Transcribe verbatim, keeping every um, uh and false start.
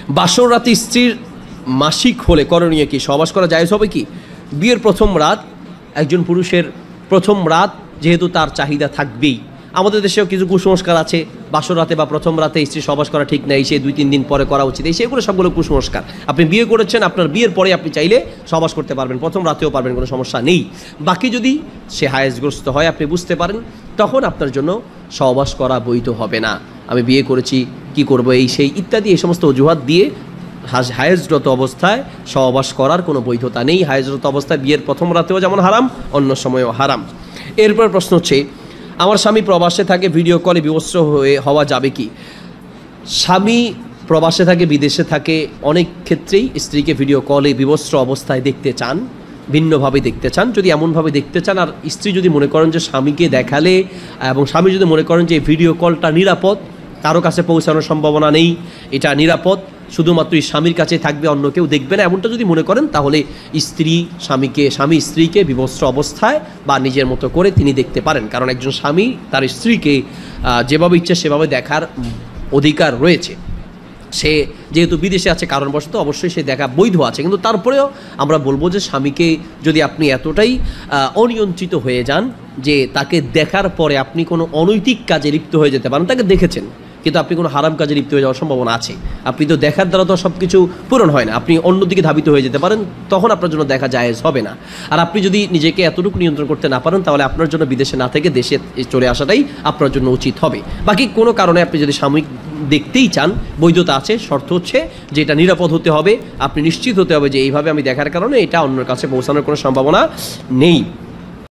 বাসর রাতে স্ত্রীর মাসিক হলে করণীয় কি? সহবাস করা জায়েজ হবে কি? বিয়ের প্রথম রাত একজন পুরুষের প্রথম রাত যেহেতু তার চাহিদা থাকবেই। আমাদের দেশেও কিছু কুসংস্কার আছে, বাসর রাতে বা প্রথম রাতে স্ত্রী সহবাস করা ঠিক নেই, সে দুই তিন দিন পরে করা উচিত, এই সেগুলো সবগুলো কুসংস্কার। আপনি বিয়ে করেছেন, আপনার বিয়ের পরে আপনি চাইলে সহবাস করতে পারবেন, প্রথম রাতেও পারবেন, কোনো সমস্যা নেই। বাকি যদি সে হায়েজগ্রস্ত হয়, আপনি বুঝতে পারেন, তখন আপনার জন্য সহবাস করা বৈধ হবে না। আমি বিয়ে করেছি, কি করব, এই সেই ইত্যাদি এই সমস্ত অজুহাত দিয়ে হায়েজরত অবস্থায় সহবাস করার কোনো বৈধতা নেই। হায়েজরত অবস্থায় বিয়ের প্রথম রাতেও যেমন হারাম, অন্য সময়ও হারাম। এরপর প্রশ্ন হচ্ছে, আমার স্বামী প্রবাসে থাকে, ভিডিও কলে বিবস্ত্র হয়ে হওয়া যাবে কি? স্বামী প্রবাসে থাকে, বিদেশে থাকে, অনেক ক্ষেত্রেই স্ত্রীকে ভিডিও কলে বিবস্ত্র অবস্থায় দেখতে চান, ভিন্নভাবে দেখতে চান। যদি এমনভাবে দেখতে চান আর স্ত্রী যদি মনে করেন যে স্বামীকে দেখালে এবং স্বামী যদি মনে করেন যে ভিডিও কলটা নিরাপদ, কারো কাছে পৌঁছানোর সম্ভাবনা নেই, এটা নিরাপদ, শুধুমাত্র স্বামীর কাছে থাকবে, অন্য কেউ দেখবে না, এমনটা যদি মনে করেন, তাহলে স্ত্রী স্বামীকে স্বামী স্ত্রীকে বিবস্ত্র অবস্থায় বা নিজের মতো করে তিনি দেখতে পারেন। কারণ একজন স্বামী তার স্ত্রীকে যেভাবে ইচ্ছে সেভাবে দেখার অধিকার রয়েছে। সে যেহেতু বিদেশে আছে কারণবশত, অবশ্যই সে দেখা বৈধ আছে, কিন্তু তারপরেও আমরা বলবো যে স্বামীকে যদি আপনি এতটাই অনিয়ন্ত্রিত হয়ে যান যে তাকে দেখার পরে আপনি কোনো অনৈতিক কাজে লিপ্ত হয়ে যেতে পারেন, তাকে দেখেছেন কিন্তু আপনি কোনো হারাম কাজে লিপ্ত হয়ে যাওয়ার সম্ভাবনা আছে, আপনি তো দেখার দ্বারা তো সব কিছু পূরণ হয় না, আপনি অন্যদিকে ধাবিত হয়ে যেতে পারেন, তখন আপনার জন্য দেখা জায়েজ হবে না। আর আপনি যদি নিজেকে এতটুকু নিয়ন্ত্রণ করতে না পারেন, তাহলে আপনার জন্য বিদেশে না থেকে দেশে চলে আসাটাই আপনার জন্য উচিত হবে। বাকি কোনো কারণে আপনি যদি সাময়িক দেখতেই চান, বৈধতা আছে, শর্ত হচ্ছে যে এটা নিরাপদ হতে হবে, আপনি নিশ্চিত হতে হবে যে এইভাবে আমি দেখার কারণে এটা অন্যের কাছে পৌঁছানোর কোনো সম্ভাবনা নেই।